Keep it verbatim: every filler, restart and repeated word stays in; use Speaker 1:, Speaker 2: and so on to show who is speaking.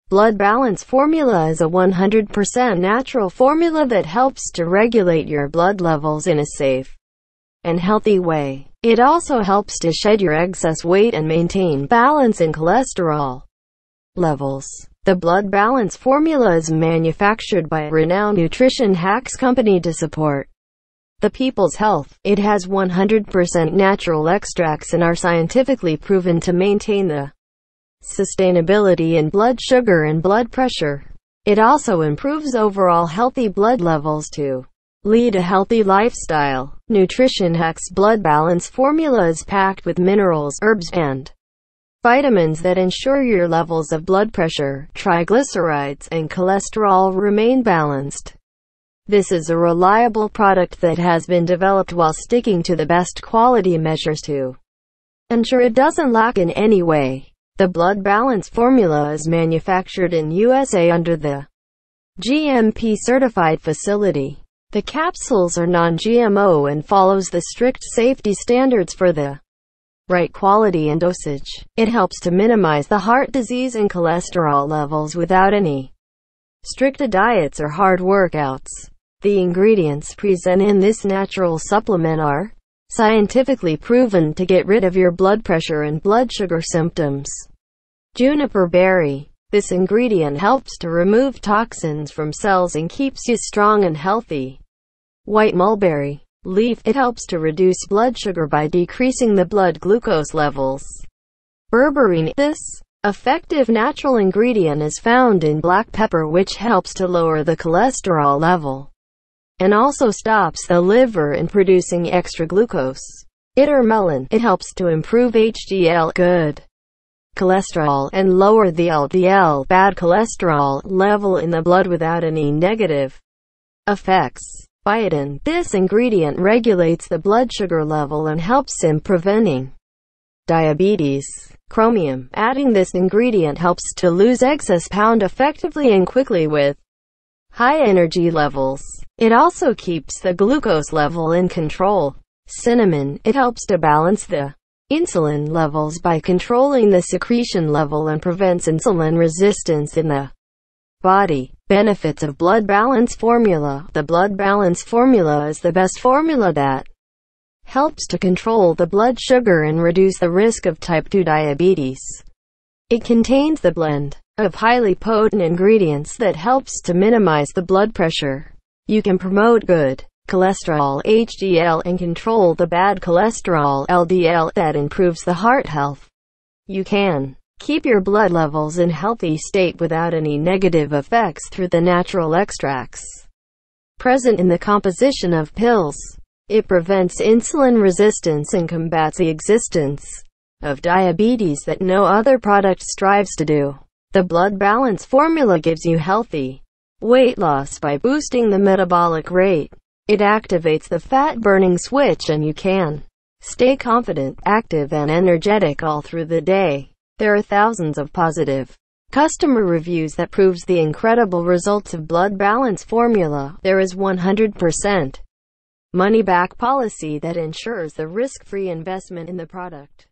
Speaker 1: Blood Balance Formula is a one hundred percent natural formula that helps to regulate your blood levels in a safe and healthy way. It also helps to shed your excess weight and maintain balance in cholesterol levels. The Blood Balance Formula is manufactured by a renowned nutrition hacks company to support the people's health. It has one hundred percent natural extracts and are scientifically proven to maintain the sustainability in blood sugar and blood pressure. It also improves overall healthy blood levels to lead a healthy lifestyle. Nutrition Hacks Blood Balance Formula is packed with minerals, herbs, and vitamins that ensure your levels of blood pressure, triglycerides, and cholesterol remain balanced. This is a reliable product that has been developed while sticking to the best quality measures to ensure it doesn't lack in any way. The Blood Balance Formula is manufactured in U S A under the G M P certified facility. The capsules are non-G M O and follows the strict safety standards for the right quality and dosage. It helps to minimize the heart disease and cholesterol levels without any strict diets or hard workouts. The ingredients present in this natural supplement are scientifically proven to get rid of your blood pressure and blood sugar symptoms. Juniper berry. This ingredient helps to remove toxins from cells and keeps you strong and healthy. White mulberry leaf. It helps to reduce blood sugar by decreasing the blood glucose levels. Berberine. This effective natural ingredient is found in black pepper, which helps to lower the cholesterol level and also stops the liver in producing extra glucose. Ittermelon. It helps to improve H D L, good cholesterol, and lower the L D L, bad cholesterol, level in the blood without any negative effects. Biotin. This ingredient regulates the blood sugar level and helps in preventing diabetes. Chromium. Adding this ingredient helps to lose excess pound effectively and quickly with high energy levels. It also keeps the glucose level in control. Cinnamon. It helps to balance the insulin levels by controlling the secretion level and prevents insulin resistance in the body. Benefits of Blood Balance Formula. The Blood Balance Formula is the best formula that helps to control the blood sugar and reduce the risk of type two diabetes. It contains the blend of highly potent ingredients that helps to minimize the blood pressure. You can promote good cholesterol, H D L, and control the bad cholesterol, L D L, that improves the heart health. You can keep your blood levels in healthy state without any negative effects through the natural extracts present in the composition of pills. It prevents insulin resistance and combats the existence of diabetes that no other product strives to do. The Blood Balance Formula gives you healthy weight loss by boosting the metabolic rate. It activates the fat-burning switch and you can stay confident, active, and energetic all through the day. There are thousands of positive customer reviews that proves the incredible results of Blood Balance Formula. There is one hundred percent money-back policy that ensures the risk-free investment in the product.